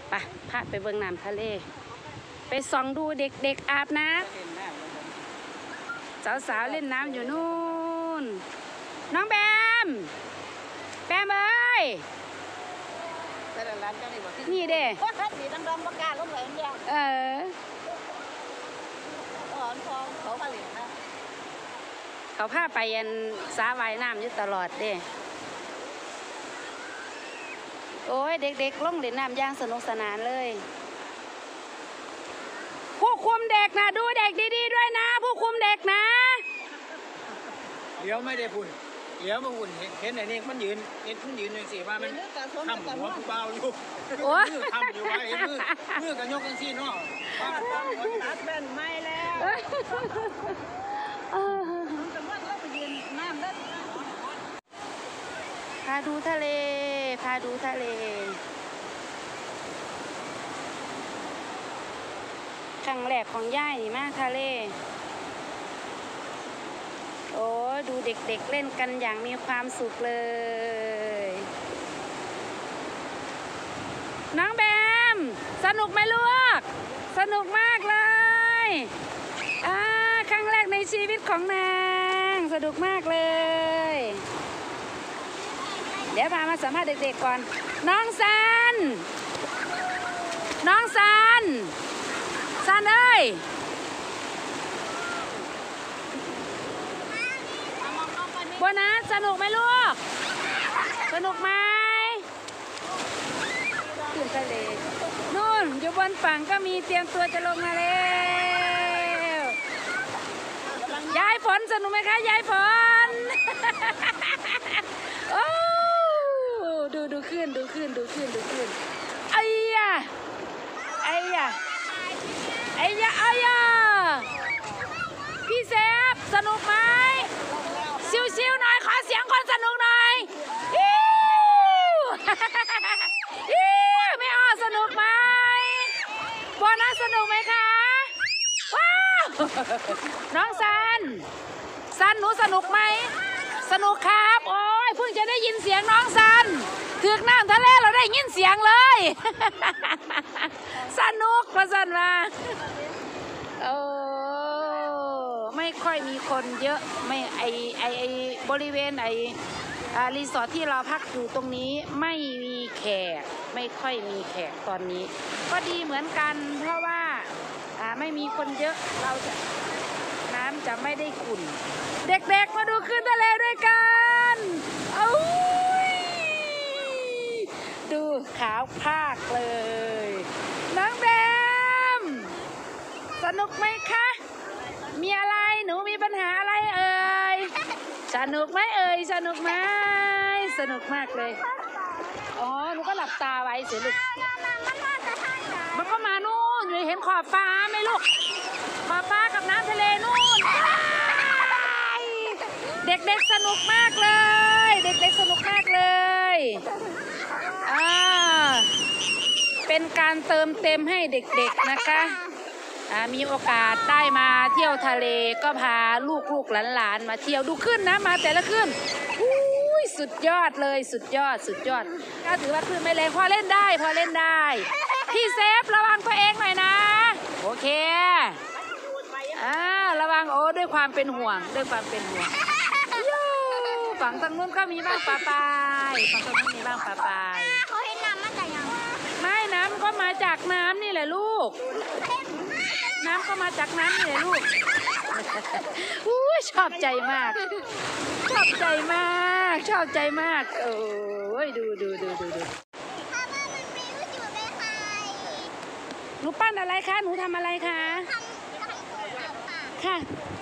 ไปพาไปเบิ่งน้ำทะเลไปส่องดูเด็กๆอาบน้ำสาวๆเล่นน้ำอยู่นู่นน้องแบมเอ้ยนี่เด้สีดำๆประกาศลงเลยเนี่ยเขามาเหลียงนะเขาพาไปยันสระว่ายน้ำอยู่ตลอดเด้โอ้ยเด็กๆลงเล่นน้ำอย่างสนุกสนานเลยผู้คุมเด็กนะดูเด็กดีๆด้วยนะผู้คุมเด็กนะเดี๋ยวไม่ได้พุ่นเดี๋ยวมาหุ่นเห็นไหนนี่มันยืนอย่างสิว่ามันทำหัวผู้เบาอยู่มือทำอยู่ไว้มือกันยกกันสิเนาะว่าตัดแว่นไม่แล้วพาดูทะเลครั้งแรกของย่ายนี่มาทะเลโอ้ดูเด็กๆเล่นกันอย่างมีความสุขเลยน้องแบมสนุกไหมลูกสนุกมากเลยครั้งแรกในชีวิตของนางสนุกมากเลยเดี๋ยวพามาสัมภาษณ์เด็กๆก่อนน้องซันเอ้ยโบนัสสนุกไหมลูกสนุกไหมขึ้นทะเลนู่นอยู่บนฝั่งก็มีเตรียมตัวจะลงมาแล้วยายฝนสนุกไหมคะยายฝนโอ้ดูขึ้นไอ้ยะพี่เซฟสนุกไหมชิวๆหน่อยขอเสียงคนสนุกหน่อยไม่อ้อสนุกไหมโบนัสสนุกไหมคะว้าวน้องซันหนูสนุกไหมสนุกครับโอ้ยเพิ่งจะได้ยินเสียงน้องซันถึงน้ำทะเลเราได้ยินเสียงเลยสนุกพอสันมาไม่ค่อยมีคนเยอะไม่ไอบบริเวณรีสอร์ทที่เราพักอยู่ตรงนี้ไม่มีแขกไม่ค่อยมีแขกตอนนี้ก็ดีเหมือนกันเพราะว่าไม่มีคนเยอะน้ำจะไม่ได้ขุ่นเด็กๆมาดูขึ้นทะเลด้วยกันดูขาวภาคเลยน้องแบมสนุกไหมคะมีอะไรหนูมีปัญหาอะไรเอ่ยสนุกไหมสนุกมากเลยอ๋อหนูก็หลับตาไว้เสียลูกมันก็มานู่นอยู่เห็นขอบฟ้าไหมลูกขอบฟ้ากับน้ำทะเลนู่นเด็กๆสนุกมากเลยเป็นการเติมเต็มให้เด็กๆนะคะมีโอกาสได้มาเที่ยวทะเลก็พาลูกหลานมาเที่ยวดูขึ้นนะมาแต่ละขึ้นสุดยอดเลยสุดยอดก็ถือว่าขึ้นไม่แรงพอเล่นได้พี่เซฟระวังตัวเองหน่อยนะโอเคระวังด้วยความเป็นห่วงฝั่งทางนู้นก็มีบ้างปลาปายเขาเห็นน้ำมาจากยังไม่น้ำก็มาจากน้ำนี่แหละลูกน้ำก็มาจากน้ำนี่แหละลูกชอบใจมากโอ้ยดูหนูปั้นอะไรคะหนูทำอะไรคะค่ะ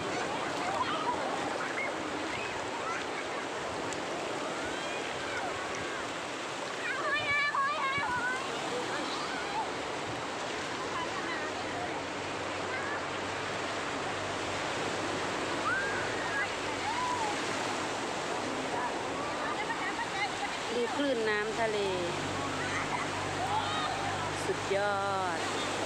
ดูคลื่นน้ำทะเลสุดยอด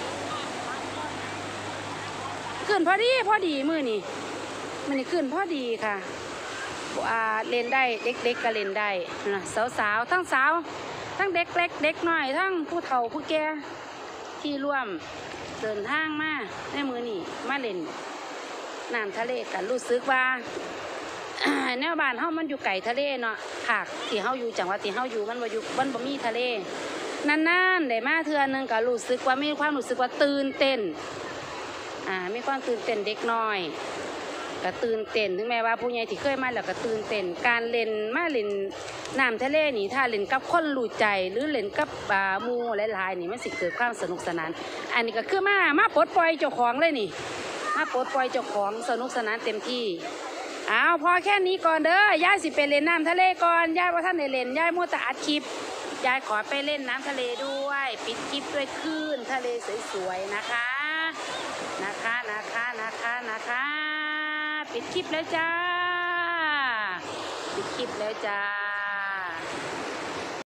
ขึ้นพอดีมือนี่ขึ้นพอดีค่ะ เล่นได้เด็กๆก็เล่นได้นะสาวๆทั้งสาวทั้งเด็กเล็กเด็กน้อยทั้งผู้เฒ่าผู้แก่ที่ร่วมเดินทางมาในมือนี่มาเล่นน้ำทะเลกันรู้สึกว่า แนวบ้านเฮามันอยู่ไกลทะเลเนาะภาคที่เฮาอยู่จังหวัดที่เฮาอยู่มันบ่มีทะเลนานๆได้มาเทื่อนึงก็รู้สึกว่ามีความรู้สึกว่าตื่นเต้นมีความตื่นเต้นเด็กน้อยก็ตื่นเต้นถึงแม้ว่าผู้ใหญ่ที่เคยมาแล้วก็ตื่นเต้นการเล่นมาเล่นน้ำทะเลนี่ถ้าเล่นกับคนรู้ใจหรือเล่นกับหมู่หลายๆนี่มันสิเกิดความสนุกสนานอันนี้ก็คือมาปลดปล่อยเจ้าของเลยนี่มาปลดปล่อยเจ้าของสนุกสนานเต็มที่เอาพอแค่นี้ก่อนเด้อย่าสิไปเล่นน้ำทะเลก่อนย่าว่าท่านได้เล่นย่ามัวแต่อัดคลิปยายขอไปเล่นน้ำทะเลด้วยปิดคลิปด้วยคลื่นทะเลสวยๆนะคะปิดคลิปแล้วจ้าปิดคลิปแล้วจ้า